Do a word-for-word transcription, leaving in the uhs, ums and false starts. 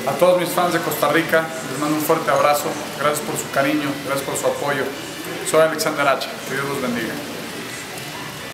A todos mis fans de Costa Rica, les mando un fuerte abrazo. Gracias por su cariño, gracias por su apoyo. Soy Alexander Hacha. Que Dios los bendiga.